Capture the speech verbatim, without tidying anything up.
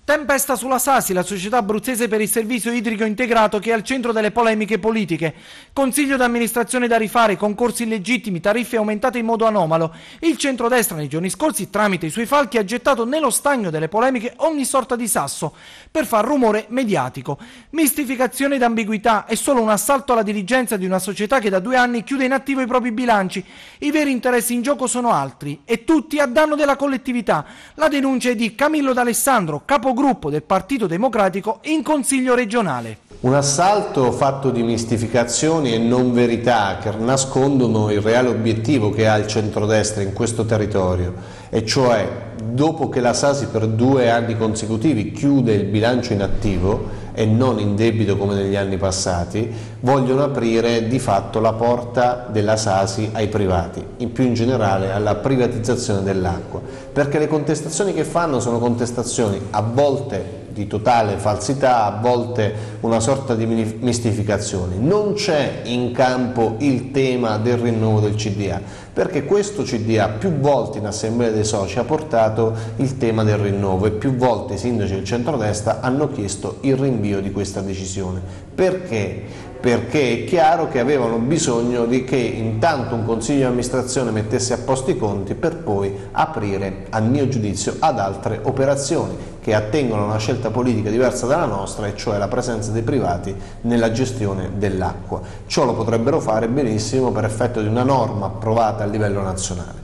Tempesta sulla Sasi, la società abruzzese per il servizio idrico integrato che è al centro delle polemiche politiche. Consiglio d'amministrazione da rifare, concorsi illegittimi, tariffe aumentate in modo anomalo. Il centrodestra nei giorni scorsi, tramite i suoi falchi, ha gettato nello stagno delle polemiche ogni sorta di sasso per far rumore mediatico. Mistificazione ed ambiguità, è solo un assalto alla dirigenza di una società che da due anni chiude in attivo i propri bilanci. I veri interessi in gioco sono altri e tutti a danno della collettività. La denuncia è di Camillo D'Alessandro, capo gruppo del Partito Democratico in Consiglio regionale. Un assalto fatto di mistificazioni e non verità che nascondono il reale obiettivo che ha il centrodestra in questo territorio, e cioè dopo che la Sasi per due anni consecutivi chiude il bilancio in attivo e non in debito come negli anni passati, vogliono aprire di fatto la porta della Sasi ai privati, in più in generale alla privatizzazione dell'acqua, perché le contestazioni che fanno sono contestazioni a volte di totale falsità, a volte una sorta di mistificazioni. Non c'è in campo il tema del rinnovo del C D A, perché questo C D A più volte in assemblea dei soci ha portato il tema del rinnovo e più volte i sindaci del centrodestra hanno chiesto il rinvio di questa decisione. Perché? Perché è chiaro che avevano bisogno di che intanto un consiglio di amministrazione mettesse a posto i conti per poi aprire, a mio giudizio, ad altre operazioni che attengono a una scelta politica diversa dalla nostra, e cioè la presenza dei privati nella gestione dell'acqua. Ciò lo potrebbero fare benissimo per effetto di una norma approvata a livello nazionale.